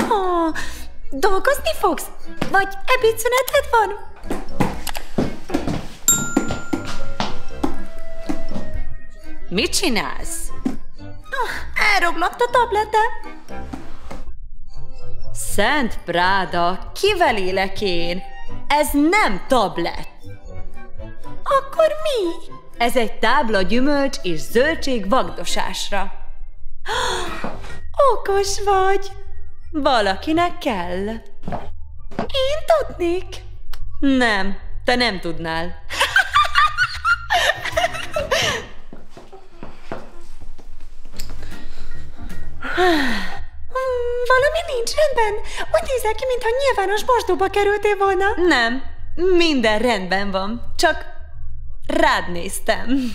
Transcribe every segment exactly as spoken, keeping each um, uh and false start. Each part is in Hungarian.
Oh, dolgozni fogsz? Vagy ebédszüneted van? Mit csinálsz? Oh, elromlott a tabletem. Szent Práda, kivel élek én? Ez nem tablet. Akkor mi? Ez egy tábla gyümölcs és zöldség vagdosásra. Okos vagy. Valakinek kell. Én tudnék. Nem, te nem tudnál. Valami nincs rendben. Úgy nézel ki, mintha nyilvános mosdóba kerültél volna. Nem, minden rendben van. Csak rád néztem.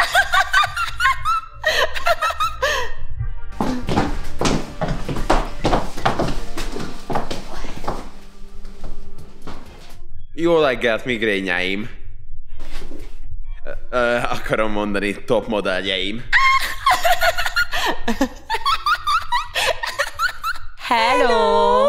Jó reggelt, migrényeim. Ö, akarom mondani, top modelljeim. Hello!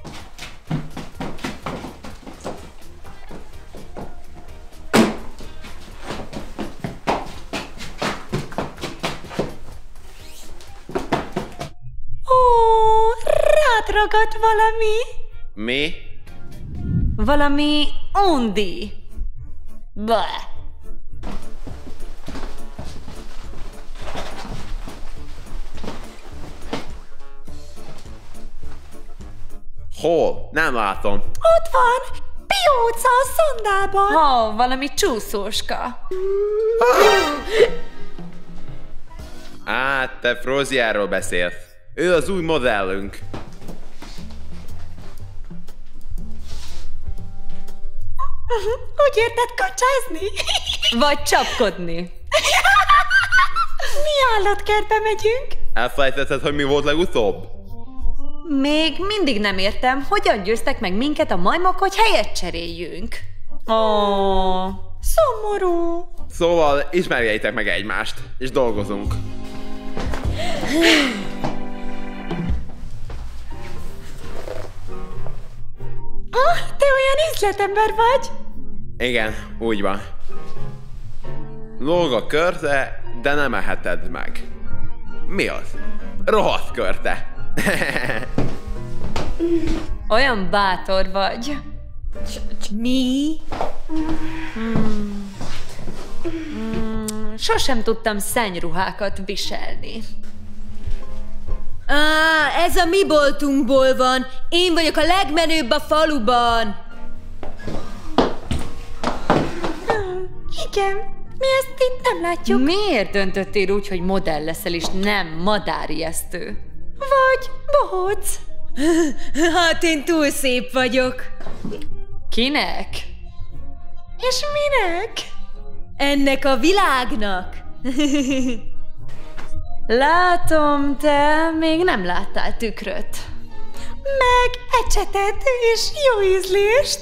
Ó, rád ragadt valami. Mi? Valami undi. Bleh. Hol? Nem látom. Ott van! Pióca a szondában! Ó, oh, valami csúszóska. Á, te Froziáról beszélsz. Ő az új modellünk. Úgy érted kacsázni? Vagy csapkodni. Mi állatkertbe megyünk? Elfelejtetted, hogy mi volt legutóbb? Még mindig nem értem, hogyan győztek meg minket a majmok, hogy helyet cseréljünk. Ó, szomorú. Szóval ismerjétek meg egymást, és dolgozunk. Oh, te olyan üzletember vagy? Igen, úgy van. Lóg a körte, de nem eheted meg. Mi az? Rohadt körte. Olyan bátor vagy. Mi? Hmm. Hmm. Sosem tudtam szennyruhákat viselni. Á, ez a mi boltunkból van. Én vagyok a legmenőbb a faluban. Igen, mi ezt itt nem látjuk. Miért döntöttél úgy, hogy modell leszel, és nem madárijesztő? Vagy bohóc? Hát én túl szép vagyok. Kinek? És minek? Ennek a világnak. Látom, te még nem láttál tükröt. Meg ecsetet és jó ízlést.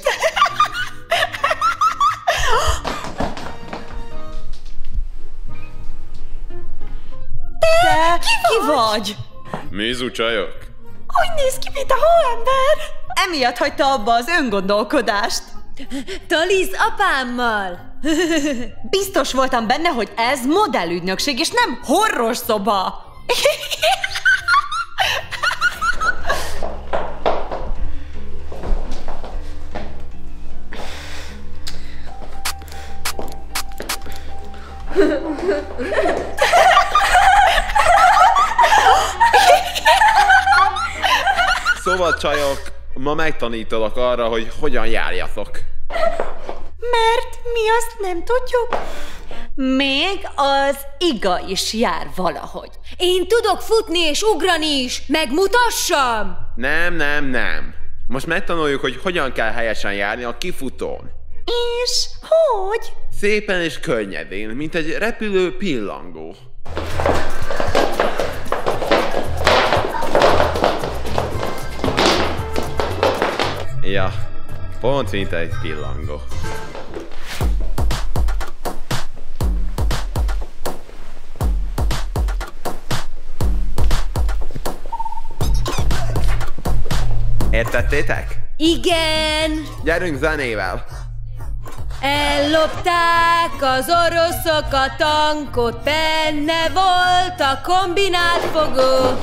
Te ki, ki vagy? Mizu csajok? Úgy néz ki, mint a hóember. Emiatt hagyta abba az öngondolkodást. Taliz apámmal. Biztos voltam benne, hogy ez modellügynökség, és nem horror szoba. Szóval csajok, ma megtanítalak arra, hogy hogyan járjatok. Mert mi azt nem tudjuk. Még az iga is jár valahogy. Én tudok futni és ugrani is, megmutassam! Nem, nem, nem. Most megtanuljuk, hogy hogyan kell helyesen járni a kifutón. És hogy? Szépen és könnyedén, mint egy repülő pillangó. Ja, pont mint egy pillangó. Értettétek? Igen! Gyerünk zenével! Ellopták az oroszok a tankot, benne volt a kombinált fogó.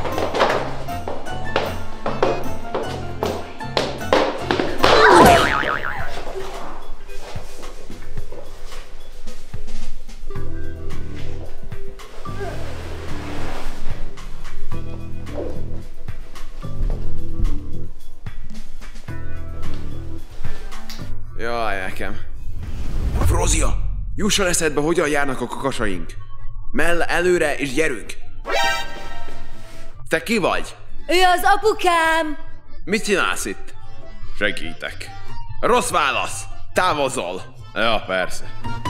Jaj, nekem. Frozia, jusson eszedbe, hogyan járnak a kakasaink. Mell előre és gyerünk. Te ki vagy? Ő az apukám. Mit csinálsz itt? Segítek. Rossz válasz! Távozol! Ja, persze.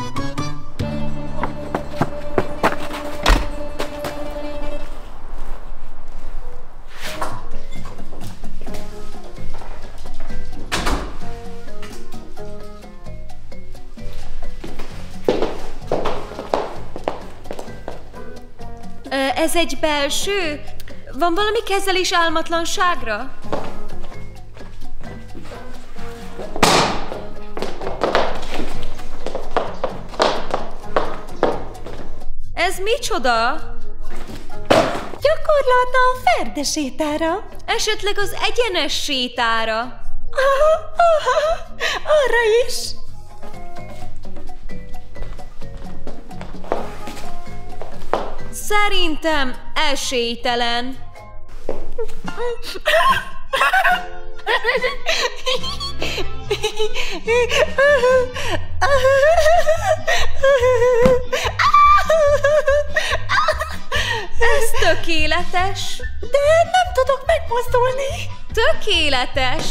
Ez egy belső? Van valami kezelés álmatlanságra? Ez micsoda? Gyakorlata a ferdesétára. Esetleg az egyenes sétára? Aha, aha, arra is. Szerintem esélytelen. Ez tökéletes. De nem tudok megmozdulni. Tökéletes.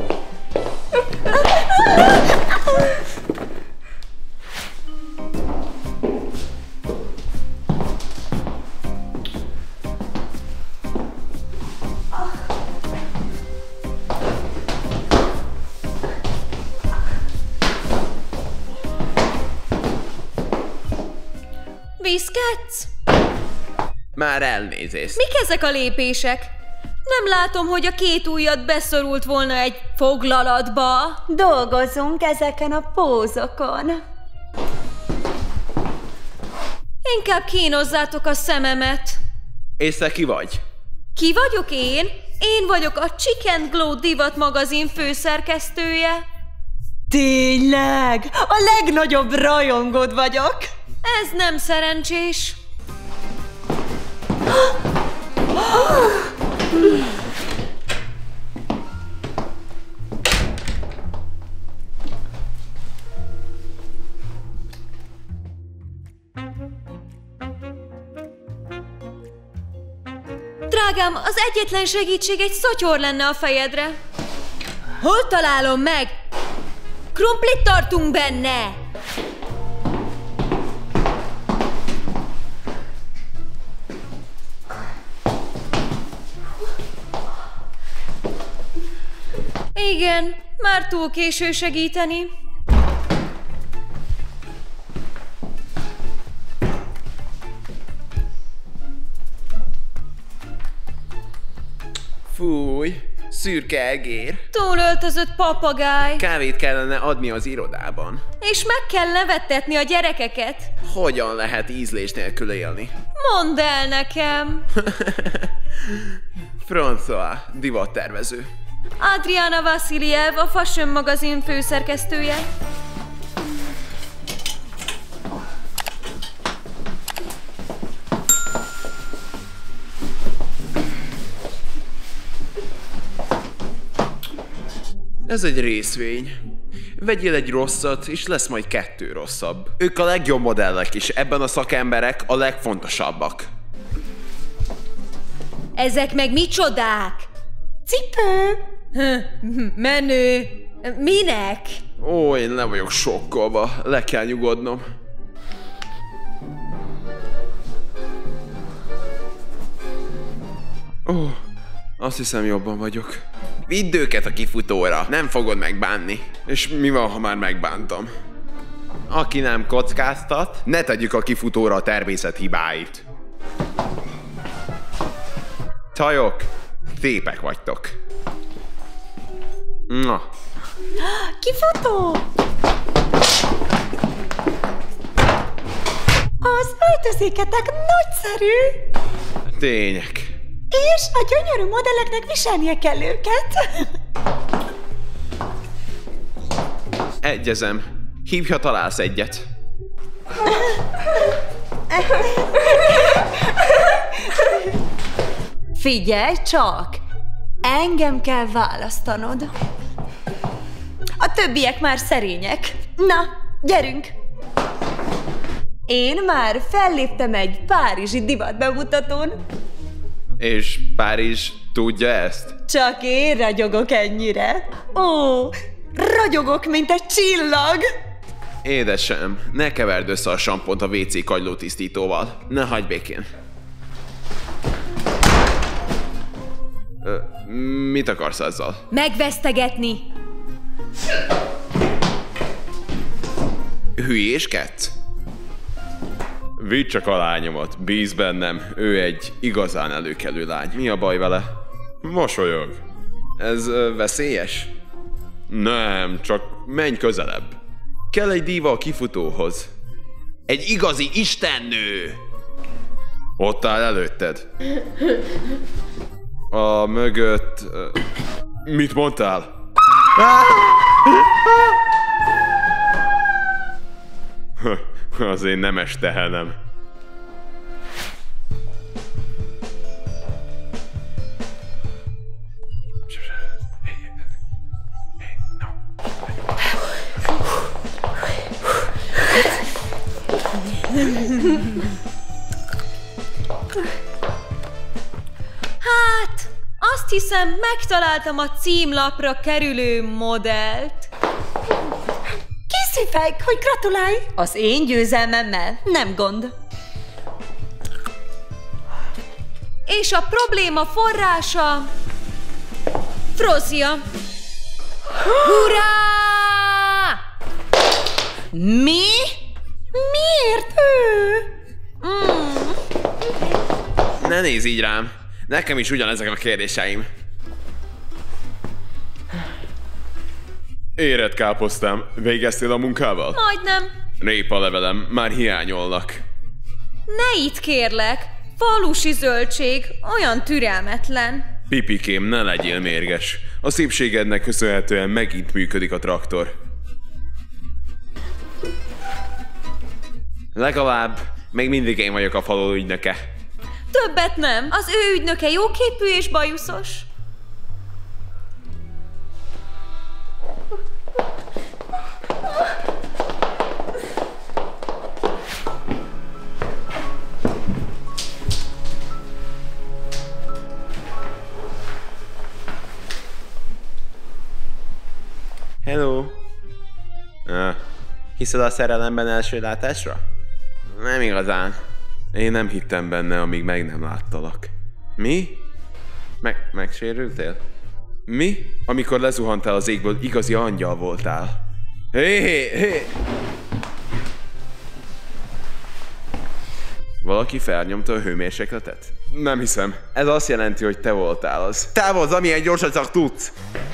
Viszketsz? Már elnézést. Mik ezek a lépések? Nem látom, hogy a két ujjad beszorult volna egy foglalatba. Dolgozunk ezeken a pózokon. Inkább kínozzátok a szememet. És te ki vagy? Ki vagyok én? Én vagyok a Chicken Glow divat magazin főszerkesztője. Tényleg? A legnagyobb rajongód vagyok. Ez nem szerencsés. Drágám, az egyetlen segítség egy szatyor lenne a fejedre. Hol találom meg? Krumplit tartunk benne! Igen, már túl késő segíteni. Fúj, szürke egér. Túlöltözött papagáj. Kávét kellene adni az irodában. És meg kell nevettetni a gyerekeket. Hogyan lehet ízlés nélkül élni? Mondd el nekem. François, divattervező. Adriana Vasiliev, a Fashion magazin főszerkesztője. Ez egy részvény. Vegyél egy rosszat, és lesz majd kettő rosszabb. Ők a legjobb modellek, és ebben a szakemberek a legfontosabbak. Ezek meg micsodák? Cipő. Menő. Minek? Ó, én nem vagyok sokkolva. Le kell nyugodnom. Ó, azt hiszem jobban vagyok. Vidd őket a kifutóra, nem fogod megbánni. És mi van, ha már megbántam? Aki nem kockáztat, ne tegyük a kifutóra a természet hibáit. Csajok, szépek vagytok. Na. Kifutó! Az öltözéketek nagyszerű! Tények. És a gyönyörű modelleknek viselnie kell őket. Egyezem. Hívj, ha találsz egyet. Figyelj csak! Engem kell választanod. A többiek már szerények. Na, gyerünk! Én már felléptem egy párizsi divatbemutatón. És Párizs tudja ezt? Csak én ragyogok ennyire. Ó, ragyogok, mint egy csillag. Édesem, ne keverd össze a sampont a vé cé kagylótisztítóval. Ne hagyj békén. Ö, mit akarsz ezzel? Megvesztegetni. Hülyéskedsz? Vidd csak a lányomat, bíz bennem, ő egy igazán előkelő lány. Mi a baj vele? Mosolyog. Ez ö, veszélyes? Nem, csak menj közelebb. Kell egy díva a kifutóhoz. Egy igazi istennő! Ott áll előtted. A mögött... ö, mit mondtál? Az én nemes tehenem. Hát, azt hiszem, megtaláltam a címlapra kerülő modellt. Készülj, hogy gratulálj! Az én győzelmemmel, nem gond. És a probléma forrása... Frozia. Hurrá! Mi? Miért ő? Mm. Ne nézz így rám. Nekem is ugyanezek a kérdéseim. Érett káposztám, végeztél a munkával? Majdnem. Répalevelem, már hiányolnak. Ne itt kérlek. Falusi zöldség, olyan türelmetlen. Pipikém, ne legyél mérges. A szépségednek köszönhetően megint működik a traktor. Legalább még mindig én vagyok a falu ügynöke. Többet nem. Az ő ügynöke jóképű és bajuszos. Hello. Ah, hiszed a szerelemben első látásra? Nem igazán. Én nem hittem benne, amíg meg nem láttalak. Mi? Meg, megsérültél? Mi? Amikor lezuhantál az égből, igazi angyal voltál. Hé, hé, hé! Valaki felnyomta a hőmérsékletet? Nem hiszem. Ez azt jelenti, hogy te voltál az. Távozz, amilyen gyorsan csak tudsz!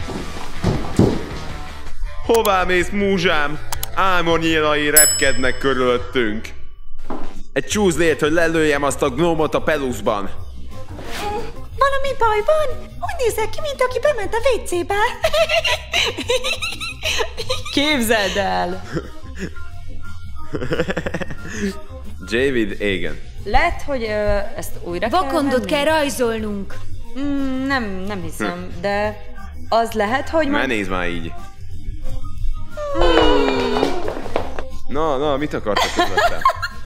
Hová mész, múzsám? Álmonyélai repkednek körülöttünk. Egy csúzlért, hogy lelőjem azt a gnómot a peluszban. Valami baj van? Úgy nézek ki, mint aki bement a vécébe. Képzeld el! David Egan. Lehet, hogy ö, ezt újra Vakondot kell kell rajzolnunk. Mm, nem, nem hiszem, hm. de az lehet, hogy... Ne ma... nézd már így. Na, na, mit akartak közöttem?